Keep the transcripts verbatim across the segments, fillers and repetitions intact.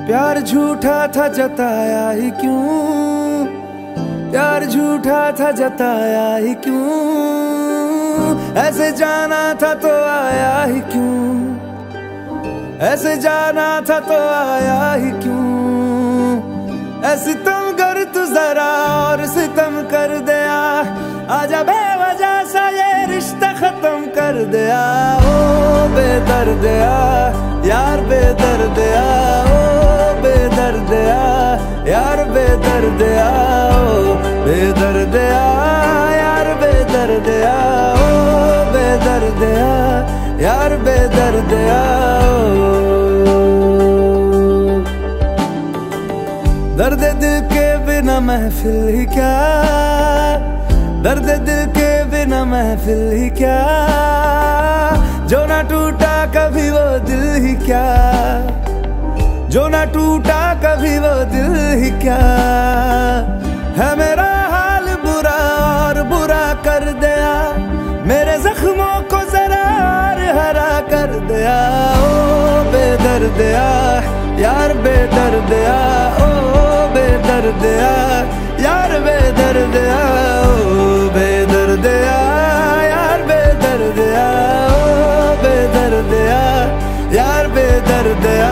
प्यार झूठा था जताया ही क्यों, प्यार झूठा था जताया ही क्यों, ऐसे जाना था तो आया ही क्यों, ऐसे जाना था तो आया ही क्यों। ऐसे तुम कर तू जरा और सितम कर दिया, आजा बेवजह सा ये रिश्ता खत्म कर दिया। ओ बेदर्दिया यार बेदर्दिया, ओ बेदर्दिया यार बेदर्दिया, ओ बेदर्दिया यार बेदर्दिया, ओ बेदर्दिया यार बेदर्दिया। दर्द दिल के बिना महफिल ही क्या, दर्द दिल के बिना महफिल ही क्या, जो ना टूटा कभी वो दिल ही क्या, जो ना टूटा कभी वो दिल ही क्या। है मेरा हाल बुरा और बुरा कर दिया, मेरे जख्मों को जरा और हरा कर दिया। ओ बेदर्दिया यार बेदर्दिया, ओ बेदर्दिया यार बेदर्दिया, ओ बेदर्दिया यार बेदर्दिया, ओ बेदर्दिया यार बेदर्दिया।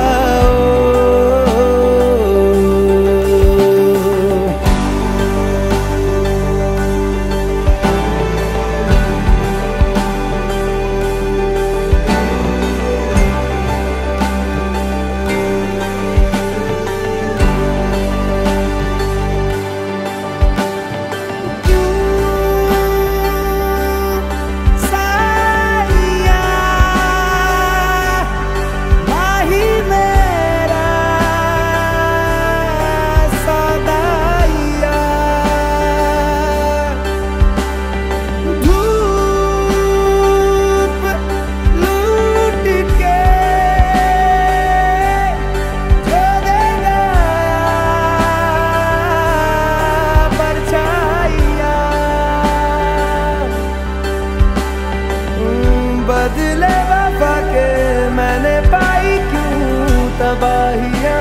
बदले वफा के मैंने पाई क्यों तबाहियां,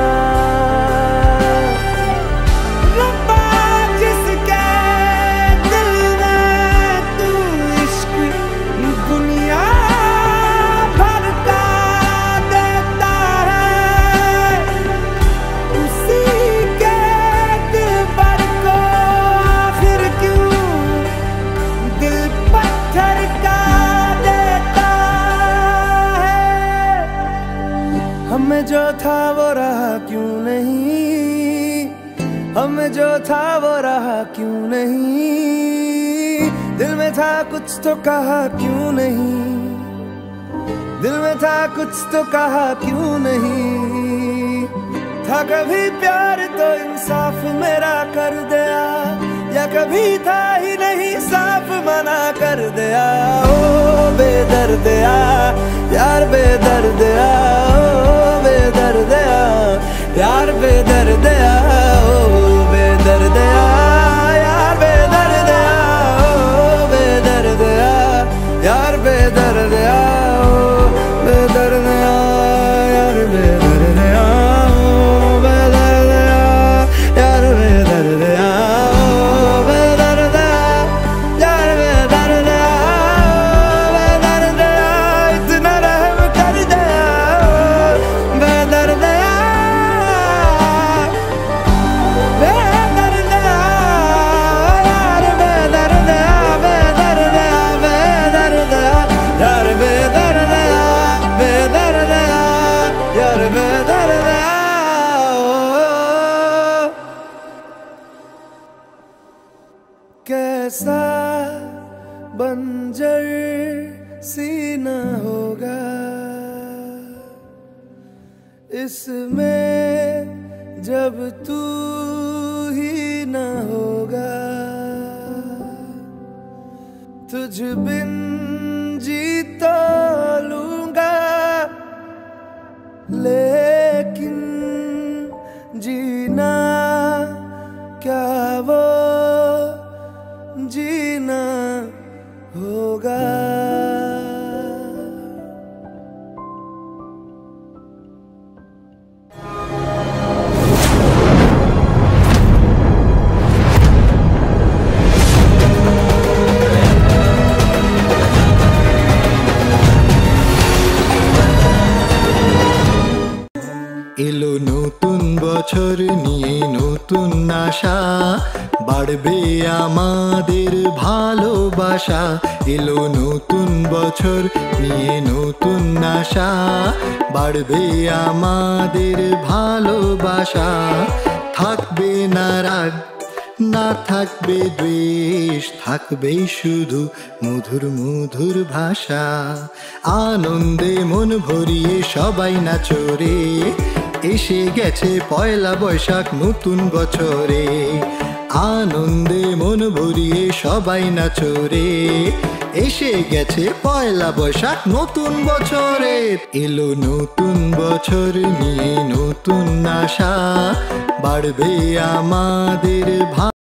रब्बा जिसके दिल में तू इश्क दुनिया भर का देता है, उसी के दिल पर को आखिर क्यों दिल पत्थर का। हमें जो था वो रहा क्यों नहीं, हमें जो था वो रहा क्यों नहीं, दिल में था कुछ तो कहा क्यों नहीं, दिल में था कुछ तो कहा क्यों नहीं। था कभी प्यार तो इंसाफ मेरा कर दिया, या कभी था ही नहीं साफ मना कर दिया। ओ बेदर्दिया यार बेदर्दिया, ओ बेदर्दिया यार बेदर्दिया, ओ बेदर्दिया यार बेदर्दिया, ओ बेदर्दिया यार बेदर्दिया, ओ बेदर्दिया यार बेदर्दिया, ओ बेदर्दिया यार बेदर्दिया, ओ बेदर्दिया यार बेदर्दिया, ओ बेदर्दिया इतना रहम कर दिया, बेदर्दिया बेदर्दिया यार बेदर्दिया, बेदर्दिया बेदर्दिया यार बेदर्दिया, बेदर्दिया यार बेदर्दिया। कैसा बंजर सीना होगा इसमें जब तू ही न होगा, तुझ बिन जी तो लूंगा लेकिन जीना क्या वो जीना होगा। বাড়বে আমাদের ভালোবাসা, এলো নতুন বছর নিয়ে নতুন আশা। বাড়বে আমাদের ভালোবাসা, থাকবে না রাগ, না থাকবে দ্বেষ, থাকবে শুধু মধুর মধুর ভাষা। আনন্দে মন ভরিয়ে সবাই নাচরে, এসে গেছে পয়লা বৈশাখ নতুন বছরে। আনন্দে মন ভরিয়ে সবাই নাচরে, এসে গেছে পয়লা বৈশাখ নতুন বছরে। এলো নতুন বছর নিয়ে নতুন আশা, বাড়বে আমাদের